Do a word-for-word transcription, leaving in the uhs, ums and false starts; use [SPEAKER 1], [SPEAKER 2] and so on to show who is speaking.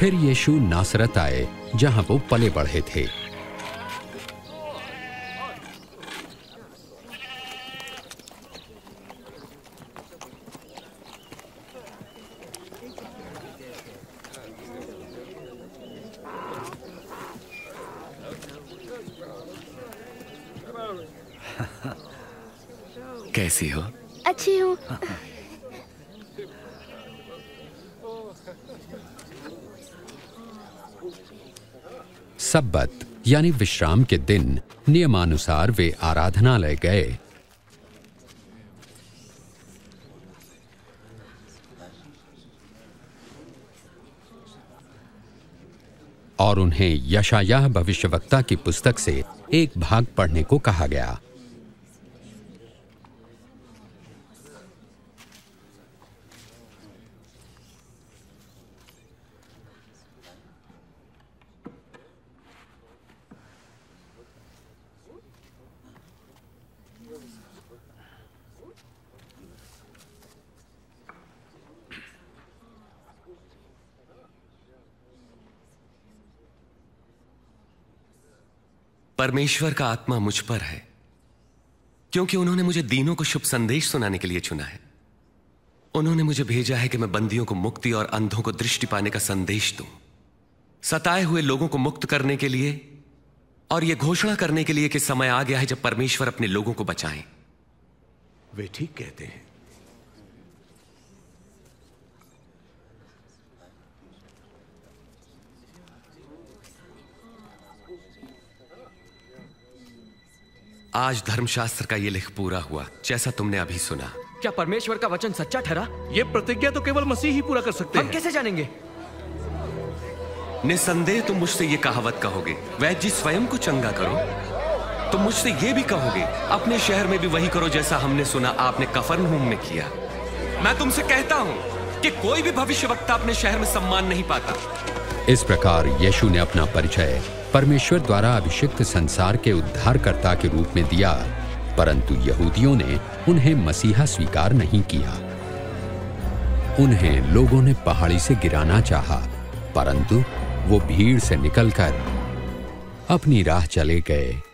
[SPEAKER 1] फिर यीशु नासरत आए, जहां वो पले बढ़े थे।
[SPEAKER 2] कैसी हो?
[SPEAKER 3] अच्छी हूँ।
[SPEAKER 1] सब्बत यानी विश्राम के दिन नियमानुसार वे आराधनालय गए। और उन्हें यशायाह भविष्यवक्ता की पुस्तक से एक भाग पढ़ने को कहा गया।
[SPEAKER 2] परमेश्वर का आत्मा मुझ पर है, क्योंकि उन्होंने मुझे दीनों को शुभ संदेश सुनाने के लिए चुना है। उन्होंने मुझे भेजा है कि मैं बंदियों को मुक्ति और अंधों को दृष्टि पाने का संदेश दूं, सताए हुए लोगों को मुक्त करने के लिए और यह घोषणा करने के लिए कि समय आ गया है जब परमेश्वर अपने लोगों को बचाएं।
[SPEAKER 4] वे ठीक कहते हैं।
[SPEAKER 2] आज धर्मशास्त्र का यह लेख पूरा हुआ, जैसा तुमने अभी सुना।
[SPEAKER 5] क्या परमेश्वर का वचन सच्चा ठहरा?
[SPEAKER 4] यह प्रतिज्ञा तो केवल मसीह ही पूरा कर सकते हैं।
[SPEAKER 5] हम कैसे जानेंगे?
[SPEAKER 2] निसंदेह तुम मुझसे यह कहावत कहोगे, वैद्य स्वयं को चंगा करो। तुम मुझसे यह भी कहोगे, अपने शहर में भी वही करो जैसा हमने सुना आपने कफरनहूम में किया। मैं तुमसे कहता हूं कि कोई भी भविष्यवक्ता अपने शहर में सम्मान नहीं पाता।
[SPEAKER 1] इस प्रकार यीशु ने अपना परिचय परमेश्वर द्वारा अभिषिक्त संसार के उद्धारकर्ता के रूप में दिया, परंतु यहूदियों ने उन्हें मसीहा स्वीकार नहीं किया। उन्हें लोगों ने पहाड़ी से गिराना चाहा, परंतु वो भीड़ से निकलकर अपनी राह चले गए।